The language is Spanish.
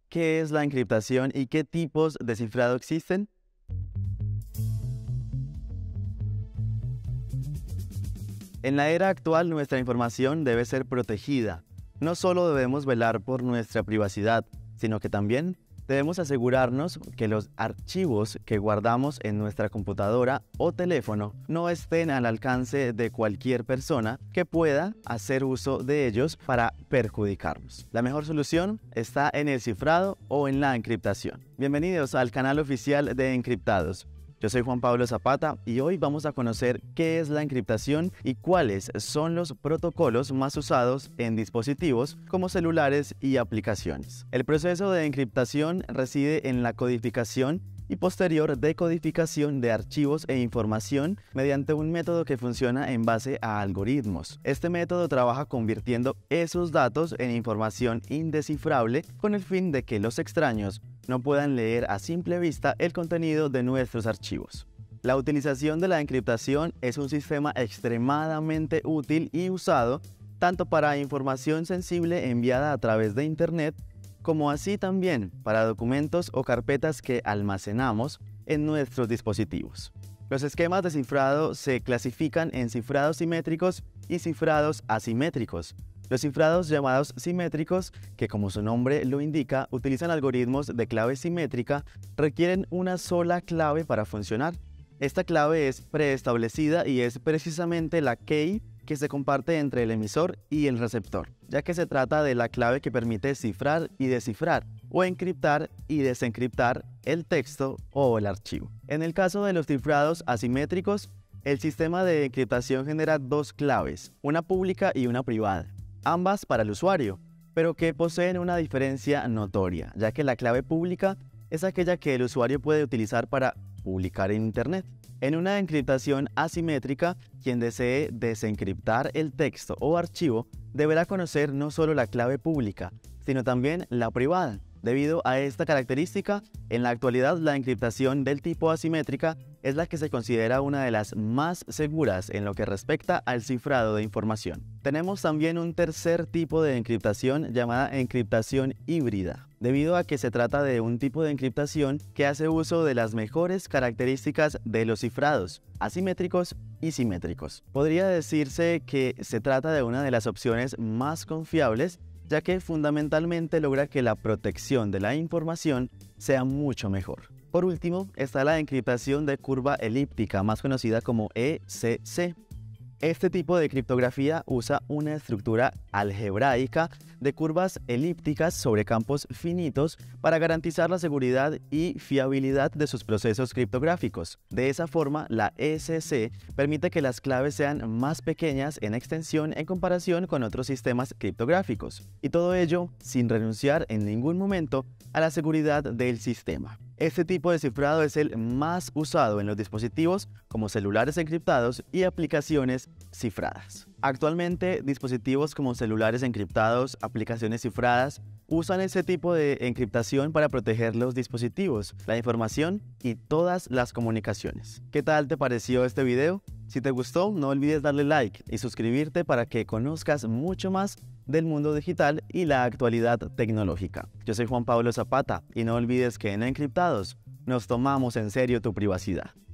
qué es la encriptación y qué tipos de cifrado existen? En la era actual, nuestra información debe ser protegida. No solo debemos velar por nuestra privacidad, sino que también debemos asegurarnos que los archivos que guardamos en nuestra computadora o teléfono no estén al alcance de cualquier persona que pueda hacer uso de ellos para perjudicarnos. La mejor solución está en el cifrado o en la encriptación. Bienvenidos al canal oficial de Encriptados. Yo soy Juan Pablo Zapata y hoy vamos a conocer qué es la encriptación y cuáles son los protocolos más usados en dispositivos como celulares y aplicaciones. El proceso de encriptación reside en la codificación y posterior decodificación de archivos e información mediante un método que funciona en base a algoritmos. Este método trabaja convirtiendo esos datos en información indescifrable con el fin de que los extraños no puedan leer a simple vista el contenido de nuestros archivos. La utilización de la encriptación es un sistema extremadamente útil y usado tanto para información sensible enviada a través de Internet, como así también para documentos o carpetas que almacenamos en nuestros dispositivos. Los esquemas de cifrado se clasifican en cifrados simétricos y cifrados asimétricos. Los cifrados llamados simétricos, que como su nombre lo indica, utilizan algoritmos de clave simétrica, requieren una sola clave para funcionar. Esta clave es preestablecida y es precisamente la key que se comparte entre el emisor y el receptor, ya que se trata de la clave que permite cifrar y descifrar, o encriptar y desencriptar el texto o el archivo. En el caso de los cifrados asimétricos, el sistema de encriptación genera dos claves, una pública y una privada, ambas para el usuario, pero que poseen una diferencia notoria, ya que la clave pública es aquella que el usuario puede utilizar para publicar en Internet. En una encriptación asimétrica, quien desee desencriptar el texto o archivo deberá conocer no solo la clave pública, sino también la privada. Debido a esta característica, en la actualidad la encriptación del tipo asimétrica es la que se considera una de las más seguras en lo que respecta al cifrado de información. Tenemos también un tercer tipo de encriptación llamada encriptación híbrida, debido a que se trata de un tipo de encriptación que hace uso de las mejores características de los cifrados, asimétricos y simétricos. Podría decirse que se trata de una de las opciones más confiables, ya que fundamentalmente logra que la protección de la información sea mucho mejor. Por último, está la encriptación de curva elíptica, más conocida como ECC. Este tipo de criptografía usa una estructura algebraica de curvas elípticas sobre campos finitos para garantizar la seguridad y fiabilidad de sus procesos criptográficos. De esa forma, la ECC permite que las claves sean más pequeñas en extensión en comparación con otros sistemas criptográficos, y todo ello sin renunciar en ningún momento a la seguridad del sistema. Este tipo de cifrado es el más usado en los dispositivos como celulares encriptados y aplicaciones cifradas. Actualmente, dispositivos como celulares encriptados, aplicaciones cifradas, usan ese tipo de encriptación para proteger los dispositivos, la información y todas las comunicaciones. ¿Qué tal te pareció este video? Si te gustó, no olvides darle like y suscribirte para que conozcas mucho más del mundo digital y la actualidad tecnológica. Yo soy Juan Pablo Zapata y no olvides que en Encriptados nos tomamos en serio tu privacidad.